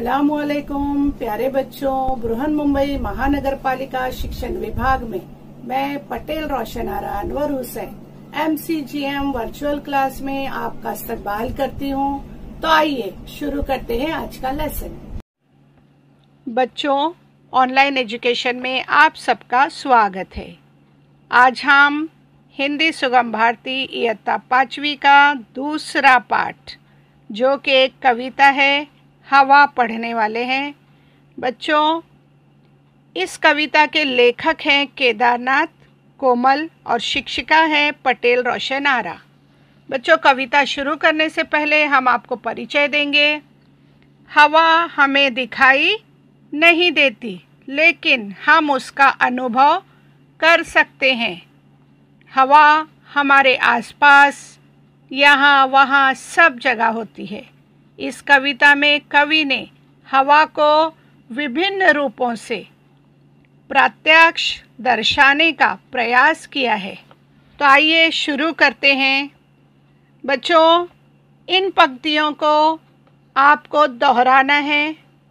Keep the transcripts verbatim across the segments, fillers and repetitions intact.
अस्सलामुअलैकुम प्यारे बच्चों, बृहन मुंबई महानगर पालिका शिक्षण विभाग में मैं Patel Roshan Ara Anwar Hussain MCGM virtual class में आपका इस्तकबाल करती हूँ। तो आइए शुरू करते हैं आज का लेसन। बच्चों, ऑनलाइन एजुकेशन में आप सबका स्वागत है। आज हम हिंदी सुगम भारती इयत्ता पांचवी का दूसरा पाठ, जो कि एक कविता है, हवा पढ़ने वाले हैं। बच्चों, इस कविता के लेखक हैं केदारनाथ कोमल और शिक्षिका है पटेल रोशन आरा। बच्चों, कविता शुरू करने से पहले हम आपको परिचय देंगे। हवा हमें दिखाई नहीं देती, लेकिन हम उसका अनुभव कर सकते हैं। हवा हमारे आसपास, यहाँ वहाँ सब जगह होती है। इस कविता में कवि ने हवा को विभिन्न रूपों से प्रत्यक्ष दर्शाने का प्रयास किया है। तो आइए शुरू करते हैं। बच्चों, इन पंक्तियों को आपको दोहराना है।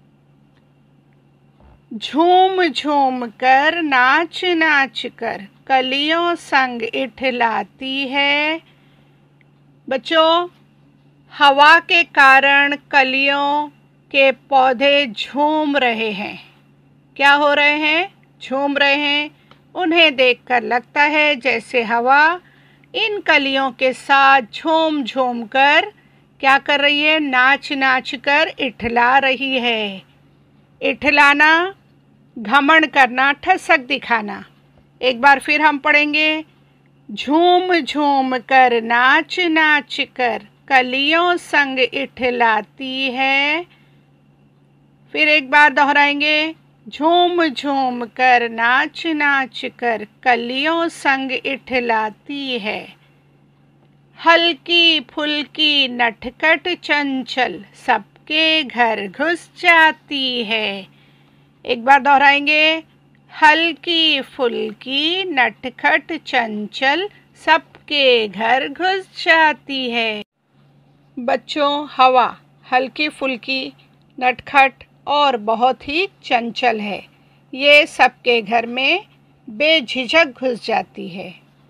झूम झूम कर, नाच नाच कर, कलियों संग इठलाती है। बच्चों, हवा के कारण कलियों के पौधे झूम रहे हैं। क्या हो रहे हैं? झूम रहे हैं। उन्हें देखकर लगता है जैसे हवा इन कलियों के साथ झूम झूम कर क्या कर रही है? नाच नाच कर इठला रही है। इठलाना, घमंड करना, ठसक दिखाना। एक बार फिर हम पढ़ेंगे। झूम झूम कर, नाच नाच कर, कलियों संग इठलाती है। फिर एक बार दोहराएंगे। झूम झूम कर, नाच नाच कर, कलियों संग इठलाती है। हल्की फुल्की नटखट चंचल, सबके घर घुस जाती है। एक बार दोहराएंगे। हल्की फुल्की नटखट चंचल, सबके घर घुस जाती है। बच्चों, हवा हल्की फुल्की, नटखट और बहुत ही चंचल है। ये सबके घर में बेझिझक घुस जाती है।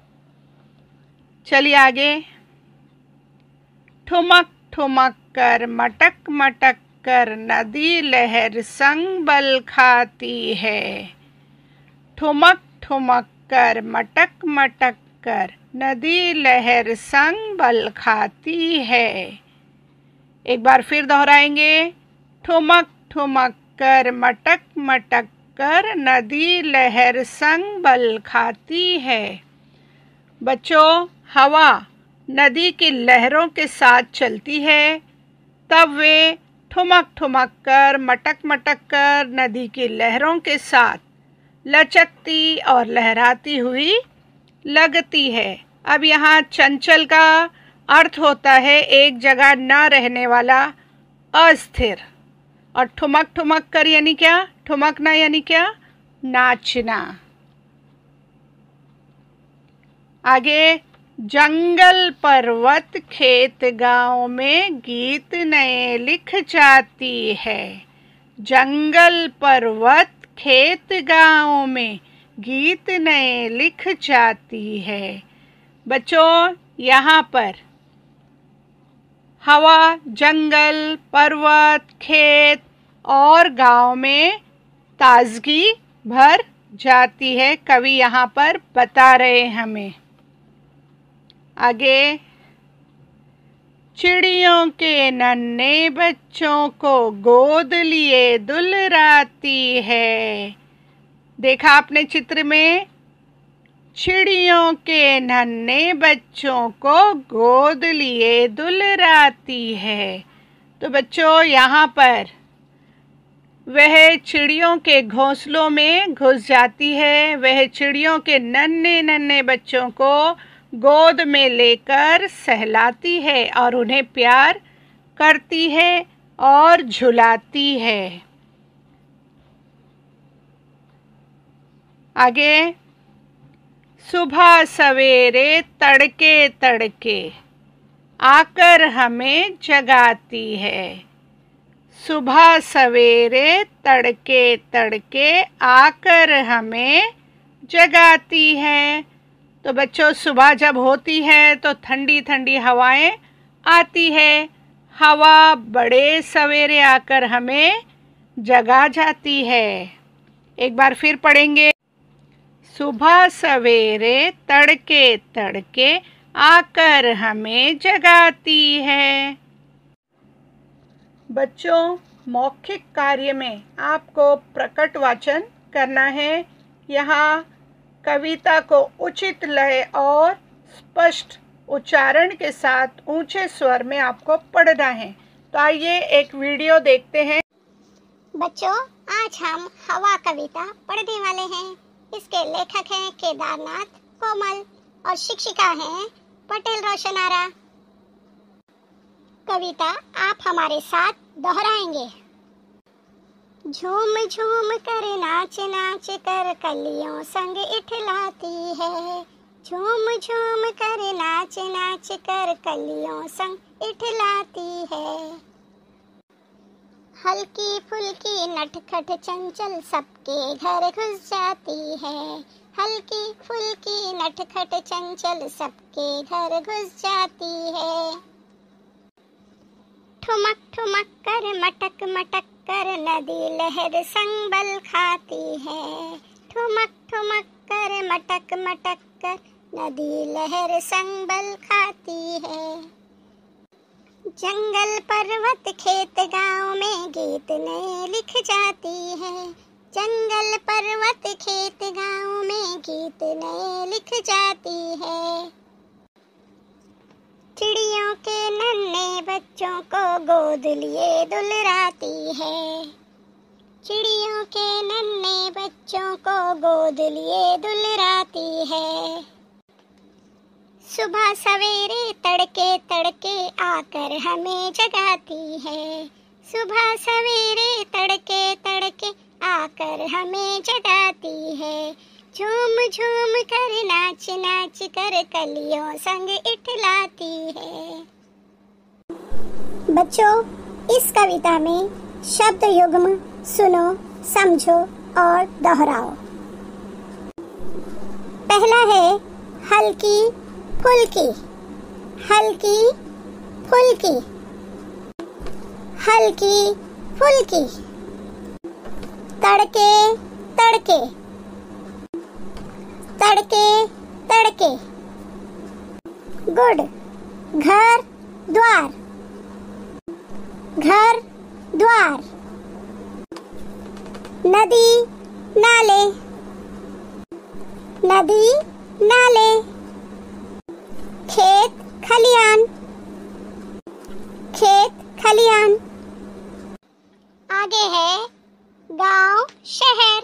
चलिए आगे। ठुमक ठुमक कर, मटक मटक कर, नदी लहर संग बल खाती है। ठुमक ठुमक कर, मटक मटक कर, नदी लहर संग बल खाती है। एक बार फिर दोहराएंगे। ठुमक ठुमक कर, मटक मटक कर, नदी लहर संग बल खाती है। बच्चों, हवा नदी की लहरों के साथ चलती है, तब वे ठुमक ठुमक कर, मटक मटक कर, नदी की लहरों के साथ लचकती और लहराती हुई लगती है। अब यहाँ चंचल का अर्थ होता है एक जगह न रहने वाला, अस्थिर। और ठुमक ठुमक कर यानी क्या? ठुमकना यानी क्या? नाचना। आगे। जंगल पर्वत खेत गांव में गीत नए लिख जाती है। जंगल पर्वत खेत गांव में गीत नए लिख जाती है। बच्चों, यहाँ पर हवा जंगल, पर्वत, खेत और गांव में ताजगी भर जाती है। कवि यहाँ पर बता रहे हैं हमें। आगे। चिड़ियों के नन्हे बच्चों को गोद लिए दुलराती है। देखा आपने चित्र में? चिड़ियों के नन्हे बच्चों को गोद लिए दुलराती है। तो बच्चों, यहाँ पर वह चिड़ियों के घोंसलों में घुस जाती है। वह चिड़ियों के नन्हे नन्हे बच्चों को गोद में लेकर सहलाती है और उन्हें प्यार करती है और झुलाती है। आगे। सुबह सवेरे तड़के तड़के आकर हमें जगाती है। सुबह सवेरे तड़के तड़के आकर हमें जगाती है। तो बच्चों, सुबह जब होती है तो ठंडी ठंडी हवाएं आती है। हवा बड़े सवेरे आकर हमें जगा जाती है। एक बार फिर पढ़ेंगे। सुबह सवेरे तड़के तड़के आकर हमें जगाती है। बच्चों, मौखिक कार्य में आपको प्रकट वाचन करना है। यहाँ कविता को उचित लय और स्पष्ट उच्चारण के साथ ऊंचे स्वर में आपको पढ़ना है। तो आइए एक वीडियो देखते हैं। बच्चों, आज हम हवा कविता पढ़ने वाले हैं। इसके लेखक हैं केदारनाथ कोमल और शिक्षिका हैं पटेल रोशन आरा। कविता आप हमारे साथ दोहराएंगे। झूम झूम कर नाच नाच कर कलियों संग इठलाती है। झूम झूम कर नाच नाच कर कलियों संग इठलाती है। हल्की फुल्की नटखट चंचल सबके घर घुस जाती है। हल्की फुल्की नटखट चंचल सबके घर घुस जाती है। ठुमक ठुमक कर मटक मटक कर नदी लहर संग बल खाती है। ठुमक ठुमक कर मटक मटक कर नदी लहर संग बल खाती है। जंगल पर्वत खेत गांव में गीत नए लिख जाती है। जंगल पर्वत खेत गांव में गीत नए लिख जाती है। चिड़ियों के नन्हे बच्चों को गोद लिए दुलराती है। चिड़ियों के नन्हे बच्चों को गोद लिए दुलराती है। सुबह सवेरे तड़के तड़के आकर हमें जगाती है। सुबह सवेरे तड़के तड़के आकर हमें जगाती है। झूम झूम कर नाच नाच कर कलियों संग इठलाती है। बच्चों, इस कविता में शब्द युग्म सुनो, समझो और दोहराओ। पहला है हल्की फुल्की। हल्की फुल्की। हल्की फुल्की। तड़के तड़के। तड़के तड़के। गुड घर द्वार। घर द्वार। नदी नाले। नदी नाले। खेत खलियान। खेत खलियान। आगे है गांव शहर।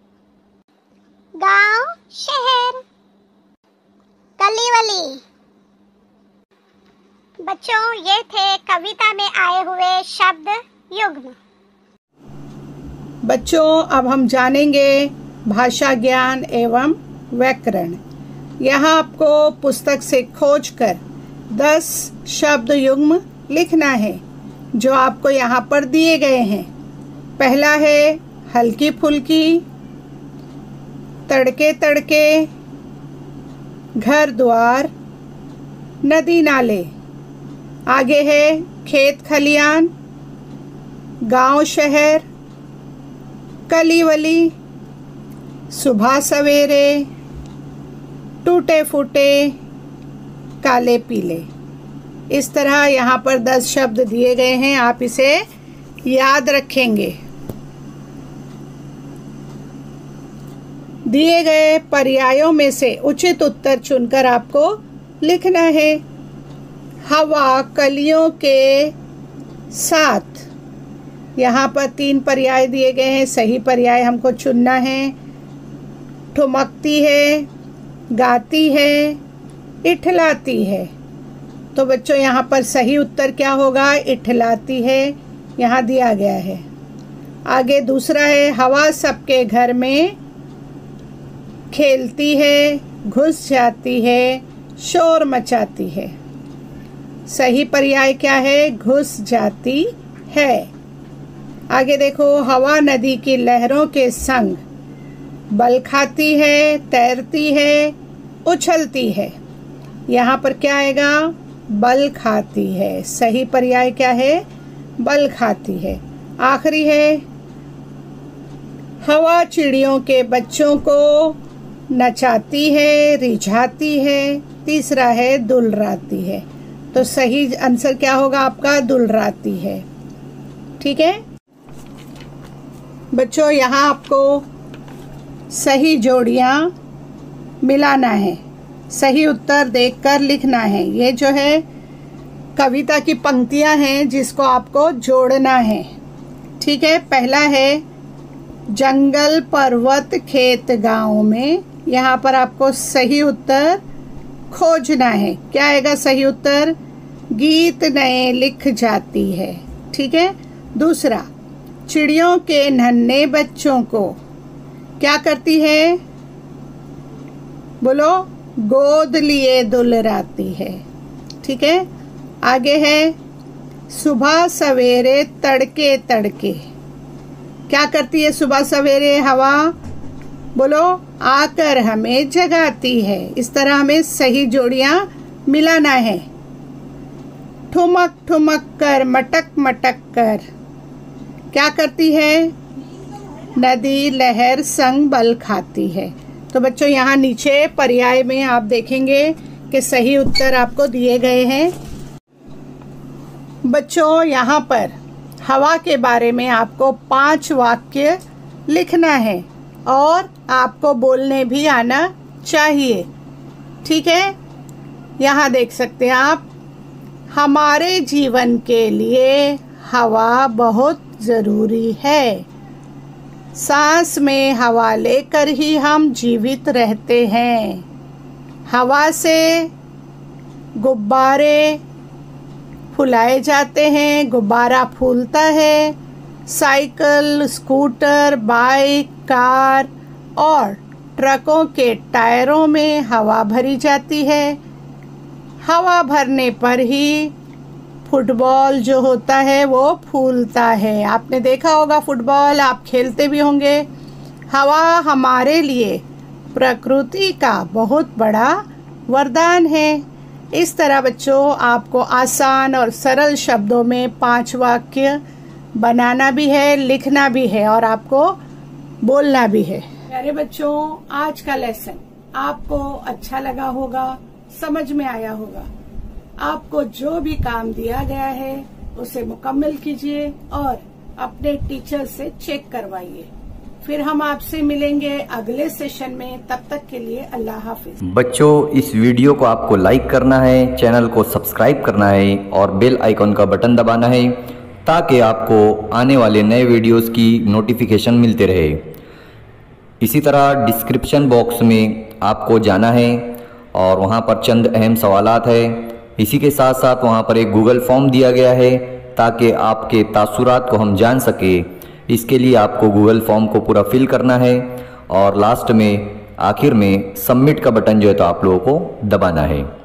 गांव शहर। कलीवली। बच्चों, ये थे कविता में आए हुए शब्द युग्म। बच्चों, अब हम जानेंगे भाषा ज्ञान एवं व्याकरण। यहाँ आपको पुस्तक से खोजकर दस शब्द युग्म लिखना है जो आपको यहाँ पर दिए गए हैं। पहला है हल्की फुल्की, तड़के तड़के, घर द्वार, नदी नाले। आगे है खेत खलियान, गांव शहर, कलीवली, सुबह सवेरे, टूटे फूटे, काले पीले। इस तरह यहाँ पर दस शब्द दिए गए हैं, आप इसे याद रखेंगे। दिए गए पर्यायों में से उचित उत्तर चुनकर आपको लिखना है। हवा कलियों के साथ, यहाँ पर तीन पर्याय दिए गए हैं, सही पर्याय हमको चुनना है। ठुमकती है, गाती है, इठलाती है। तो बच्चों, यहाँ पर सही उत्तर क्या होगा? इठलाती है, यहाँ दिया गया है। आगे दूसरा है हवा सबके घर में खेलती है, घुस जाती है, शोर मचाती है। सही पर्याय क्या है? घुस जाती है। आगे देखो, हवा नदी की लहरों के संग बल खाती है, तैरती है, उछलती है। यहाँ पर क्या आएगा? बल खाती है। सही पर्याय क्या है? बल खाती है। आखिरी है, हवा चिड़ियों के बच्चों को नचाती है, रिझाती है। तीसरा है दुलराती है। तो सही आंसर क्या होगा आपका? दुलराती है। ठीक है बच्चों, यहाँ आपको सही जोड़ियाँ मिलाना है, सही उत्तर देखकर लिखना है। ये जो है कविता की पंक्तियाँ हैं जिसको आपको जोड़ना है। ठीक है, पहला है जंगल पर्वत खेत गांव में। यहाँ पर आपको सही उत्तर खोजना है। क्या आएगा सही उत्तर? गीत नए लिख जाती है। ठीक है, दूसरा, चिड़ियों के नन्हे बच्चों को क्या करती है? बोलो, गोद लिए दुलराती है। ठीक है, आगे है सुबह सवेरे तड़के तड़के। क्या करती है सुबह सवेरे हवा? बोलो, आकर हमें जगाती है। इस तरह हमें सही जोड़ियां मिलाना है। ठुमक ठुमक कर, मटक मटक कर, क्या करती है? नदी लहर संग बल खाती है। तो बच्चों, यहाँ नीचे पर्याय में आप देखेंगे कि सही उत्तर आपको दिए गए हैं। बच्चों, यहाँ पर हवा के बारे में आपको पांच वाक्य लिखना है और आपको बोलने भी आना चाहिए। ठीक है, यहाँ देख सकते हैं आप, हमारे जीवन के लिए हवा बहुत ज़रूरी है। सांस में हवा लेकर ही हम जीवित रहते हैं। हवा से गुब्बारे फुलाए जाते हैं, गुब्बारा फूलता है। साइकिल, स्कूटर, बाइक, कार और ट्रकों के टायरों में हवा भरी जाती है। हवा भरने पर ही फुटबॉल जो होता है वो फूलता है। आपने देखा होगा फुटबॉल, आप खेलते भी होंगे। हवा हमारे लिए प्रकृति का बहुत बड़ा वरदान है। इस तरह बच्चों, आपको आसान और सरल शब्दों में पांच वाक्य बनाना भी है, लिखना भी है और आपको बोलना भी है। प्यारे बच्चों, आज का लेसन आपको अच्छा लगा होगा, समझ में आया होगा। आपको जो भी काम दिया गया है उसे मुकम्मल कीजिए और अपने टीचर से चेक करवाइए। फिर हम आपसे मिलेंगे अगले सेशन में। तब तक के लिए अल्लाह हाफिज। बच्चों, इस वीडियो को आपको लाइक करना है, चैनल को सब्सक्राइब करना है और बेल आइकॉन का बटन दबाना है ताकि आपको आने वाले नए वीडियोस की नोटिफिकेशन मिलते रहे। इसी तरह डिस्क्रिप्शन बॉक्स में आपको जाना है और वहां पर चंद अहम सवालात है। इसी के साथ साथ वहां पर एक गूगल फॉर्म दिया गया है ताकि आपके तासुरात को हम जान सके। इसके लिए आपको गूगल फॉर्म को पूरा फिल करना है और लास्ट में, आखिर में सबमिट का बटन जो है तो आप लोगों को दबाना है।